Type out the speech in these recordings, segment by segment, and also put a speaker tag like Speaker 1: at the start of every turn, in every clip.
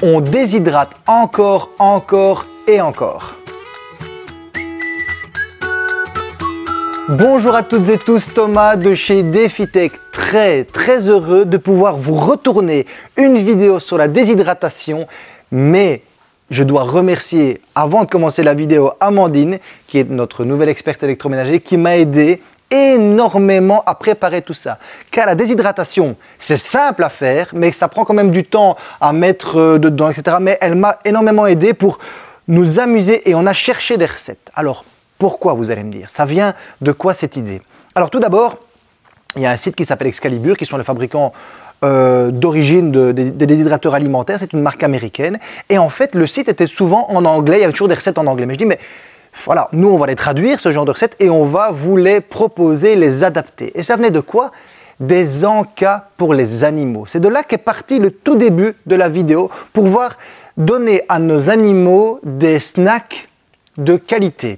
Speaker 1: on déshydrate encore, encore et encore. Bonjour à toutes et tous, Thomas de chez DefiTech. Très heureux de pouvoir vous retourner une vidéo sur la déshydratation, mais je dois remercier, avant de commencer la vidéo, Amandine, qui est notre nouvelle experte électroménager, qui m'a aidé énormément à préparer tout ça. Car la déshydratation, c'est simple à faire, mais ça prend quand même du temps à mettre dedans, etc. Mais elle m'a énormément aidé pour nous amuser et on a cherché des recettes. Alors, pourquoi, vous allez me dire? Ça vient de quoi cette idée? Alors, tout d'abord, il y a un site qui s'appelle Excalibur, qui sont les fabricants d'origine des déshydrateurs alimentaires. C'est une marque américaine. Et en fait, le site était souvent en anglais. Il y avait toujours des recettes en anglais. Mais je dis, mais voilà, nous, on va les traduire, ce genre de recettes, et on va vous les proposer, les adapter. Et ça venait de quoi? Des encas pour les animaux. C'est de là qu'est parti le tout début de la vidéo, pour pouvoir donner à nos animaux des snacks de qualité.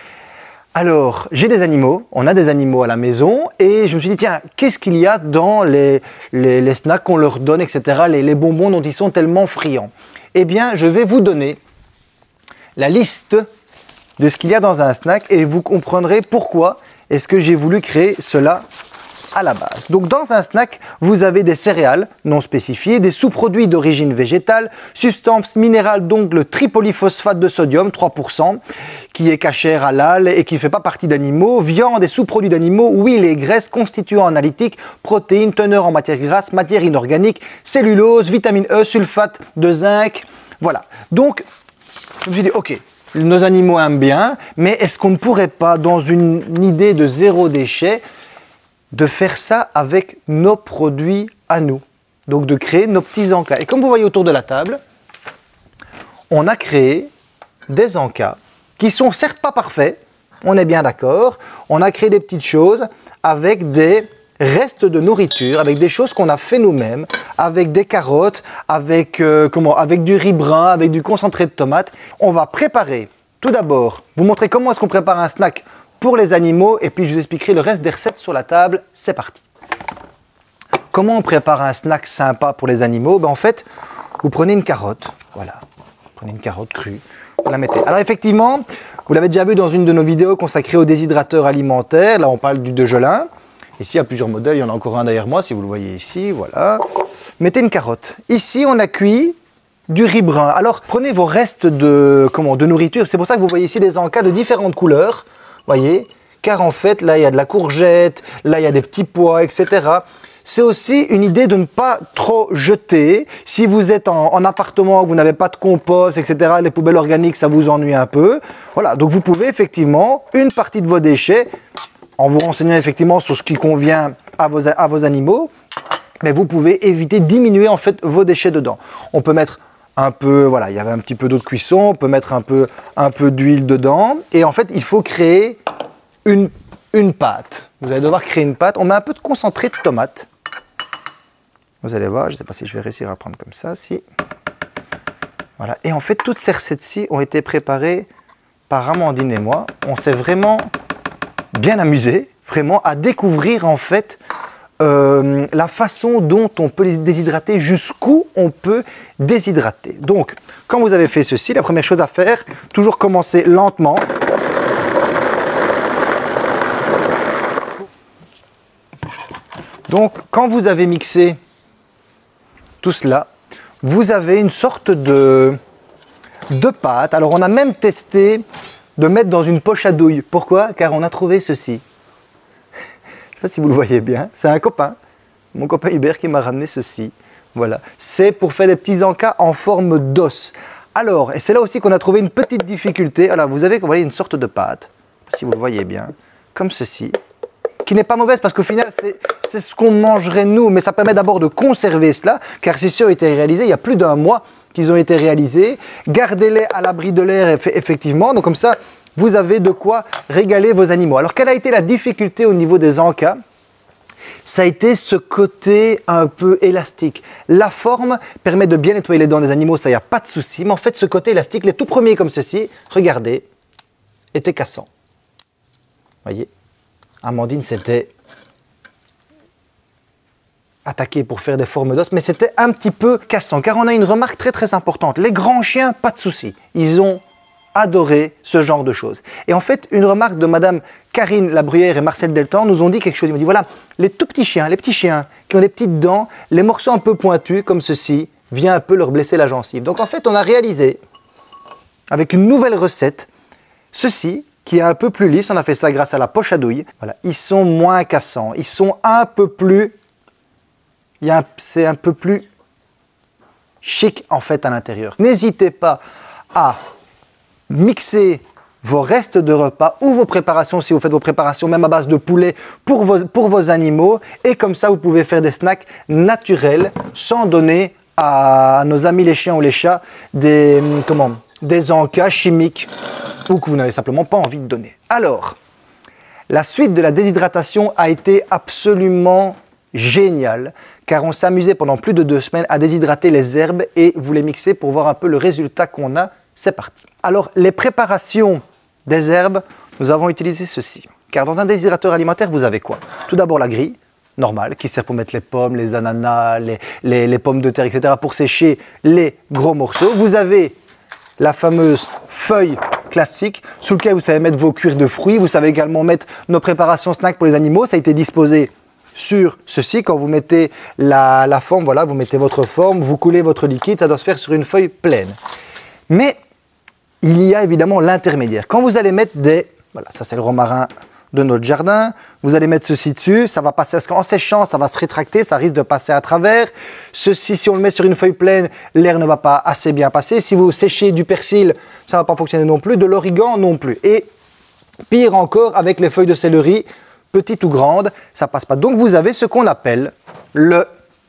Speaker 1: Alors, j'ai des animaux, on a des animaux à la maison, et je me suis dit, tiens, qu'est-ce qu'il y a dans les snacks qu'on leur donne, etc., les bonbons dont ils sont tellement friands? Eh bien, je vais vous donner la liste de ce qu'il y a dans un snack, et vous comprendrez pourquoi est-ce que j'ai voulu créer cela à la base. Donc dans un snack, vous avez des céréales non spécifiées, des sous-produits d'origine végétale, substance minérale, donc le tripolyphosphate de sodium, 3%, qui est cachère, halal et qui ne fait pas partie d'animaux, viande et sous-produits d'animaux, huile et graisse, constituants analytiques, protéines, teneur en matière grasse, matière inorganique, cellulose, vitamine E, sulfate de zinc, voilà. Donc, je me suis dit, ok, nos animaux aiment bien, mais est-ce qu'on ne pourrait pas, dans une idée de zéro déchet, de faire ça avec nos produits à nous, donc de créer nos petits encas. Et comme vous voyez autour de la table, on a créé des encas qui sont certes pas parfaits, on est bien d'accord, on a créé des petites choses avec des restes de nourriture, avec des choses qu'on a fait nous-mêmes, avec des carottes, avec du riz brun, avec du concentré de tomate. On va préparer, tout d'abord, vous montrer comment est-ce qu'on prépare un snack pour les animaux, et puis je vous expliquerai le reste des recettes sur la table. C'est parti. Comment on prépare un snack sympa pour les animaux? En fait, vous prenez une carotte, voilà, vous prenez une carotte crue, vous la mettez. Alors effectivement, vous l'avez déjà vu dans une de nos vidéos consacrées aux déshydrateurs alimentaires, là on parle du Degelin. Ici il y a plusieurs modèles, il y en a encore un derrière moi si vous le voyez ici, voilà. Mettez une carotte. Ici on a cuit du riz brun. Alors prenez vos restes de nourriture, c'est pour ça que vous voyez ici des encas de différentes couleurs. Voyez, car en fait, là, il y a de la courgette, là, il y a des petits pois, etc. C'est aussi une idée de ne pas trop jeter. Si vous êtes en appartement, vous n'avez pas de compost, etc., les poubelles organiques, ça vous ennuie un peu. Voilà, donc vous pouvez effectivement, une partie de vos déchets, en vous renseignant effectivement sur ce qui convient à vos animaux, mais vous pouvez éviter, diminuer en fait vos déchets dedans. On peut mettre un peu, voilà, il y avait un petit peu d'eau de cuisson, on peut mettre un peu d'huile dedans. Et en fait, il faut créer une pâte. Vous allez devoir créer une pâte. On met un peu de concentré de tomate. Vous allez voir, je ne sais pas si je vais réussir à le prendre comme ça. Si. Voilà. Et en fait, toutes ces recettes-ci ont été préparées par Amandine et moi. On s'est vraiment bien amusé, vraiment, à découvrir en fait la façon dont on peut les déshydrater, jusqu'où on peut déshydrater. Donc, quand vous avez fait ceci, la première chose à faire, toujours commencer lentement. Donc, quand vous avez mixé tout cela, vous avez une sorte de pâte. Alors, on a même testé de mettre dans une poche à douille. Pourquoi? Car on a trouvé ceci. Je ne sais pas si vous le voyez bien, c'est un copain, mon copain Hubert qui m'a ramené ceci. Voilà, c'est pour faire des petits encas en forme d'os. Alors, et c'est là aussi qu'on a trouvé une petite difficulté. Alors, vous voyez une sorte de pâte, si vous le voyez bien, comme ceci, qui n'est pas mauvaise parce qu'au final, c'est ce qu'on mangerait nous, mais ça permet d'abord de conserver cela, car ceci a été réalisé il y a plus d'1 mois qu'ils ont été réalisés. Gardez-les à l'abri de l'air, effectivement, donc comme ça, vous avez de quoi régaler vos animaux. Alors, quelle a été la difficulté au niveau des encas? Ça a été ce côté un peu élastique. La forme permet de bien nettoyer les dents des animaux, ça, il n'y a pas de souci. Mais en fait, ce côté élastique, les tout premiers comme ceci, regardez, étaient cassants. Voyez, Amandine, c'était attaquer pour faire des formes d'os, mais c'était un petit peu cassant, car on a une remarque très importante. Les grands chiens, pas de souci. Ils ont adoré ce genre de choses. Et en fait, une remarque de Madame Karine Labruyère et Marcel Deltan nous ont dit quelque chose. Ils m'ont dit, voilà, les tout petits chiens, les petits chiens qui ont des petites dents, les morceaux un peu pointus, comme ceci, vient un peu leur blesser la gencive. Donc en fait, on a réalisé, avec une nouvelle recette, ceci, qui est un peu plus lisse. On a fait ça grâce à la poche à douille. Voilà, ils sont moins cassants, ils sont un peu plus... c'est un peu plus chic en fait à l'intérieur. N'hésitez pas à mixer vos restes de repas ou vos préparations, si vous faites vos préparations même à base de poulet pour vos animaux, et comme ça vous pouvez faire des snacks naturels sans donner à nos amis les chiens ou les chats des encas chimiques ou que vous n'avez simplement pas envie de donner. Alors, la suite de la déshydratation a été absolument géniale, car on s'est amusé pendant plus de 2 semaines à déshydrater les herbes et vous les mixer pour voir un peu le résultat qu'on a. C'est parti. Alors, les préparations des herbes, nous avons utilisé ceci. Car dans un déshydrateur alimentaire, vous avez quoi? Tout d'abord la grille, normale, qui sert pour mettre les pommes, les ananas, les pommes de terre, etc. pour sécher les gros morceaux. Vous avez la fameuse feuille classique, sous laquelle vous savez mettre vos cuirs de fruits. Vous savez également mettre nos préparations snacks pour les animaux. Ça a été disposé sur ceci. Quand vous mettez la forme, voilà, vous mettez votre forme, vous coulez votre liquide, ça doit se faire sur une feuille pleine. Mais il y a évidemment l'intermédiaire. Quand vous allez mettre des... Voilà, ça c'est le romarin de notre jardin. Vous allez mettre ceci dessus, ça va passer, parce qu'en séchant, ça va se rétracter, ça risque de passer à travers. Ceci, si on le met sur une feuille pleine, l'air ne va pas assez bien passer. Si vous séchez du persil, ça ne va pas fonctionner non plus. De l'origan non plus. Et pire encore, avec les feuilles de céleri, petites ou grandes, ça ne passe pas. Donc vous avez ce qu'on appelle le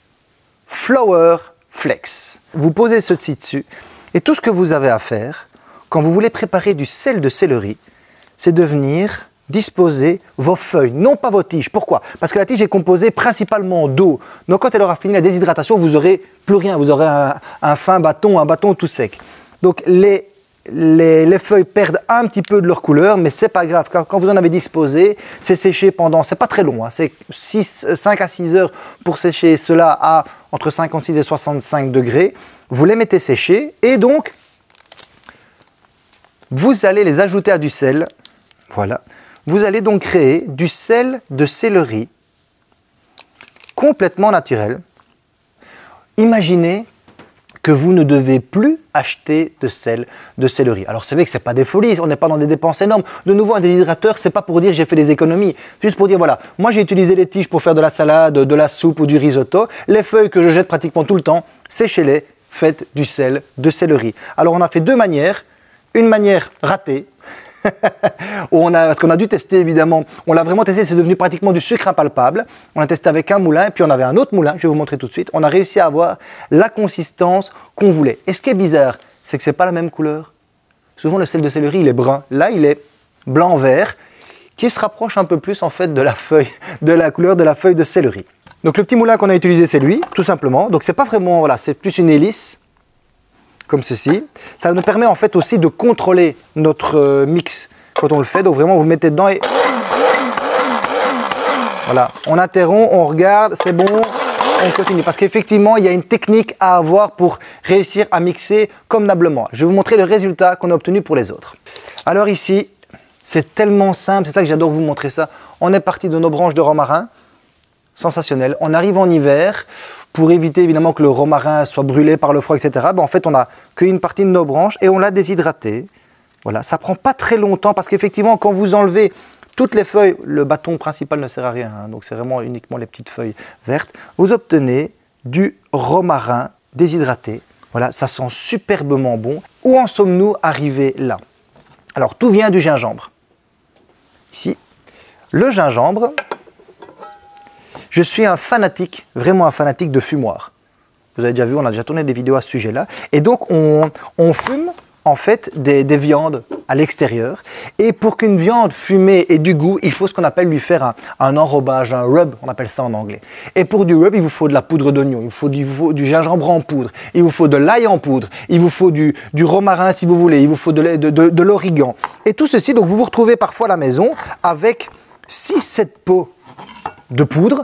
Speaker 1: Flower Flex. Vous posez ceci dessus. Et tout ce que vous avez à faire, quand vous voulez préparer du sel de céleri, c'est de venir disposer vos feuilles, non pas vos tiges. Pourquoi? Parce que la tige est composée principalement d'eau. Donc quand elle aura fini la déshydratation, vous n'aurez plus rien. Vous aurez un fin bâton, un bâton tout sec. Donc les feuilles perdent un petit peu de leur couleur, mais c'est pas grave. Quand vous en avez disposé, c'est séché pendant, c'est pas très long, hein, c'est 5 à 6 heures pour sécher cela à entre 56 et 65 degrés. Vous les mettez sécher et donc vous allez les ajouter à du sel. Voilà. Vous allez donc créer du sel de céleri complètement naturel. Imaginez que vous ne devez plus acheter de sel de céleri. Alors c'est vrai que ce n'est pas des folies, on n'est pas dans des dépenses énormes. De nouveau, un déshydrateur, ce n'est pas pour dire j'ai fait des économies. Juste pour dire, voilà, moi j'ai utilisé les tiges pour faire de la salade, de la soupe ou du risotto. Les feuilles que je jette pratiquement tout le temps, séchez-les, faites du sel de céleri. Alors on a fait 2 manières. Une manière ratée, parce qu'on a dû tester évidemment, on l'a vraiment testé, c'est devenu pratiquement du sucre impalpable. On a testé avec un moulin, et puis on avait un autre moulin, je vais vous montrer tout de suite. On a réussi à avoir la consistance qu'on voulait. Et ce qui est bizarre, c'est que ce n'est pas la même couleur. Souvent le sel de céleri, il est brun. Là, il est blanc-vert, qui se rapproche un peu plus en fait de la feuille, de la couleur de la feuille de céleri. Donc le petit moulin qu'on a utilisé, c'est lui, tout simplement. Donc c'est pas vraiment, voilà, c'est plus une hélice, comme ceci. Ça nous permet en fait aussi de contrôler notre mix quand on le fait. Donc vraiment, vous le mettez dedans et voilà, on interrompt, on regarde, c'est bon, on continue. Parce qu'effectivement, il y a une technique à avoir pour réussir à mixer convenablement. Je vais vous montrer le résultat qu'on a obtenu pour les autres. Alors ici, c'est tellement simple, c'est ça que j'adore vous montrer ça. On est parti de nos branches de romarin, sensationnel. On arrive en hiver, pour éviter évidemment que le romarin soit brûlé par le froid, etc. En fait, on a cueilli une partie de nos branches et on l'a déshydraté. Voilà, ça prend pas très longtemps parce qu'effectivement, quand vous enlevez toutes les feuilles, le bâton principal ne sert à rien, hein, donc c'est vraiment uniquement les petites feuilles vertes, vous obtenez du romarin déshydraté. Voilà, ça sent superbement bon. Où en sommes-nous arrivés là? Alors, tout vient du gingembre. Ici, le gingembre... Je suis un fanatique, vraiment un fanatique de fumoir. Vous avez déjà vu, on a déjà tourné des vidéos à ce sujet-là. Et donc, on fume en fait des viandes à l'extérieur. Et pour qu'une viande fumée ait du goût, il faut ce qu'on appelle lui faire un enrobage, un rub, on appelle ça en anglais. Et pour du rub, il vous faut de la poudre d'oignon, il vous faut du gingembre en poudre, il vous faut de l'ail en poudre, il vous faut du romarin si vous voulez, il vous faut de l'origan. Et tout ceci, donc vous vous retrouvez parfois à la maison avec 6-7 pots de poudre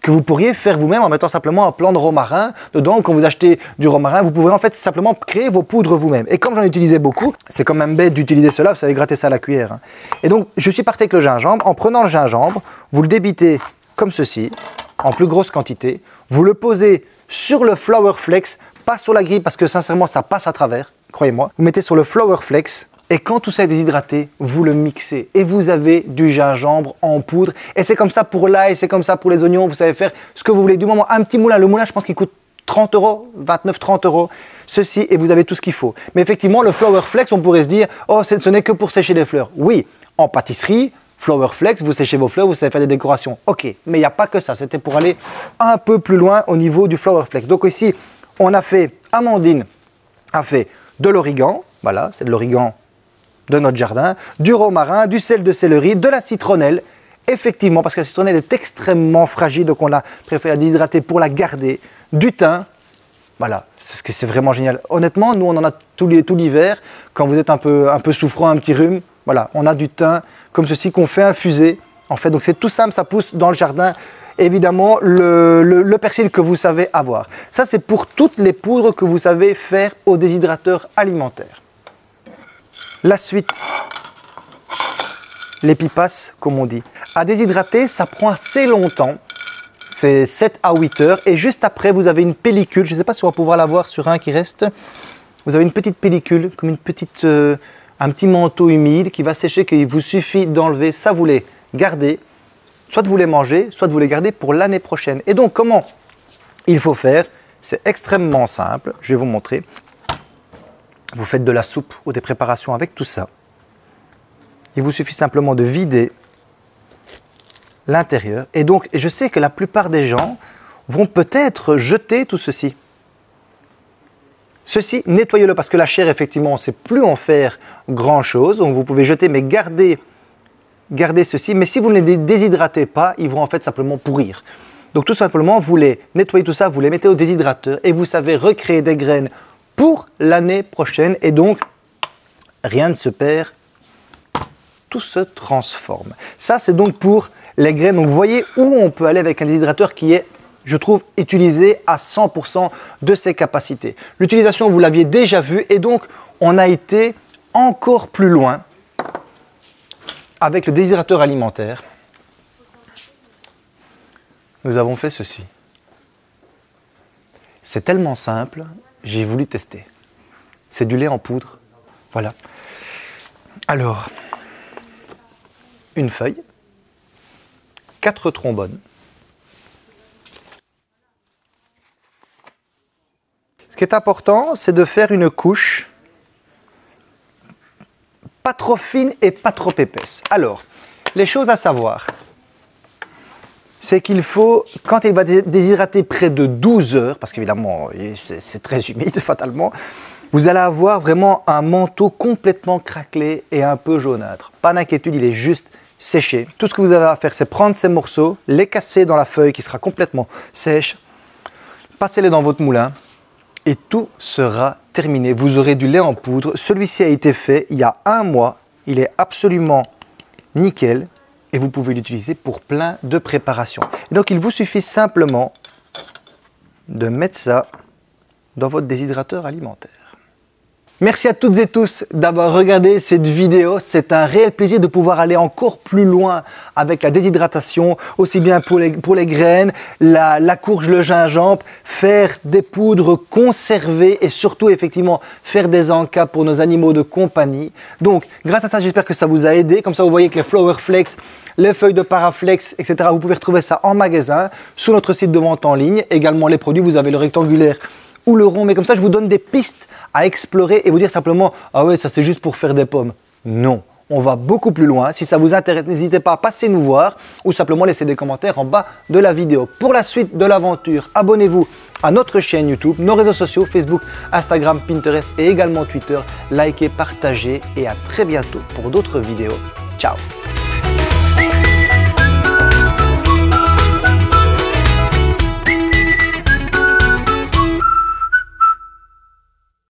Speaker 1: que vous pourriez faire vous-même en mettant simplement un plant de romarin dedans. Quand vous achetez du romarin, vous pouvez en fait simplement créer vos poudres vous-même. Et comme j'en utilisais beaucoup, c'est quand même bête d'utiliser cela, vous savez gratter ça à la cuillère. Hein. Et donc, je suis parti avec le gingembre. En prenant le gingembre, vous le débitez comme ceci, en plus grosse quantité. Vous le posez sur le Flour Flex, pas sur la grille parce que sincèrement, ça passe à travers, croyez-moi. Vous mettez sur le Flour Flex. Et quand tout ça est déshydraté, vous le mixez et vous avez du gingembre en poudre. Et c'est comme ça pour l'ail, c'est comme ça pour les oignons. Vous savez faire ce que vous voulez. Du moment, un petit moulin. Le moulin, je pense qu'il coûte 30 €, 29-30 €. Ceci, et vous avez tout ce qu'il faut. Mais effectivement, le Flour Flex, on pourrait se dire, oh, ce n'est que pour sécher les fleurs. Oui, en pâtisserie, Flour Flex, vous séchez vos fleurs, vous savez faire des décorations. Ok, mais il n'y a pas que ça. C'était pour aller un peu plus loin au niveau du Flour Flex. Donc ici, on a fait, Amandine a fait de l'origan. Voilà, c'est de l'origan de notre jardin, du romarin, du sel de céleri, de la citronnelle, effectivement, parce que la citronnelle est extrêmement fragile, donc on a préféré la déshydrater pour la garder, du thym, voilà, c'est vraiment génial. Honnêtement, nous on en a tout l'hiver, quand vous êtes un peu souffrant, un petit rhume, voilà, on a du thym comme ceci qu'on fait infuser, en fait, donc c'est tout simple, ça pousse dans le jardin. Évidemment, le persil que vous savez avoir. Ça, c'est pour toutes les poudres que vous savez faire au déshydrateur alimentaire. La suite, les pipas, comme on dit. À déshydrater, ça prend assez longtemps, c'est 7 à 8 heures. Et juste après, vous avez une pellicule, je ne sais pas si on va pouvoir la voir sur un qui reste. Vous avez une petite pellicule, comme un petit manteau humide qui va sécher, qu'il vous suffit d'enlever. Ça, vous les gardez, soit vous les mangez, soit vous les gardez pour l'année prochaine. Et donc, comment il faut faire? C'est extrêmement simple, je vais vous montrer. Vous faites de la soupe ou des préparations avec tout ça. Il vous suffit simplement de vider l'intérieur. Et donc, je sais que la plupart des gens vont peut-être jeter tout ceci. Ceci, nettoyez-le parce que la chair, effectivement, on ne sait plus en faire grand-chose. Donc, vous pouvez jeter, mais gardez ceci. Mais si vous ne les déshydratez pas, ils vont en fait simplement pourrir. Donc, tout simplement, vous les nettoyez tout ça, vous les mettez au déshydrateur et vous savez recréer des graines pour l'année prochaine. Et donc, rien ne se perd, tout se transforme. Ça, c'est donc pour les graines. Donc, vous voyez où on peut aller avec un déshydrateur qui est, je trouve, utilisé à 100% de ses capacités. L'utilisation, vous l'aviez déjà vu, et donc, on a été encore plus loin avec le déshydrateur alimentaire. Nous avons fait ceci. C'est tellement simple, j'ai voulu tester. C'est du lait en poudre, voilà. Alors, une feuille, 4 trombones. Ce qui est important, c'est de faire une couche pas trop fine et pas trop épaisse. Alors, les choses à savoir, c'est qu'il faut, quand il va déshydrater près de 12 heures, parce qu'évidemment, c'est très humide, fatalement, vous allez avoir vraiment un manteau complètement craquelé et un peu jaunâtre. Pas d'inquiétude, il est juste séché. Tout ce que vous avez à faire, c'est prendre ces morceaux, les casser dans la feuille qui sera complètement sèche, passez-les dans votre moulin et tout sera terminé. Vous aurez du lait en poudre. Celui-ci a été fait il y a 1 mois. Il est absolument nickel. Et vous pouvez l'utiliser pour plein de préparations. Et donc, il vous suffit simplement de mettre ça dans votre déshydrateur alimentaire. Merci à toutes et tous d'avoir regardé cette vidéo. C'est un réel plaisir de pouvoir aller encore plus loin avec la déshydratation, aussi bien pour les graines, la courge, le gingembre, faire des poudres conservées et surtout effectivement faire des encas pour nos animaux de compagnie. Donc grâce à ça, j'espère que ça vous a aidé. Comme ça, vous voyez que les Flour Flex, les feuilles de Paraflex, etc., vous pouvez retrouver ça en magasin, sur notre site de vente en ligne. Également les produits, vous avez le rectangulaire ou le rond, mais comme ça, je vous donne des pistes à explorer et vous dire simplement « Ah ouais, ça c'est juste pour faire des pommes ». Non, on va beaucoup plus loin. Si ça vous intéresse, n'hésitez pas à passer nous voir ou simplement laisser des commentaires en bas de la vidéo. Pour la suite de l'aventure, abonnez-vous à notre chaîne YouTube, nos réseaux sociaux, Facebook, Instagram, Pinterest et également Twitter. Likez, partagez et à très bientôt pour d'autres vidéos. Ciao.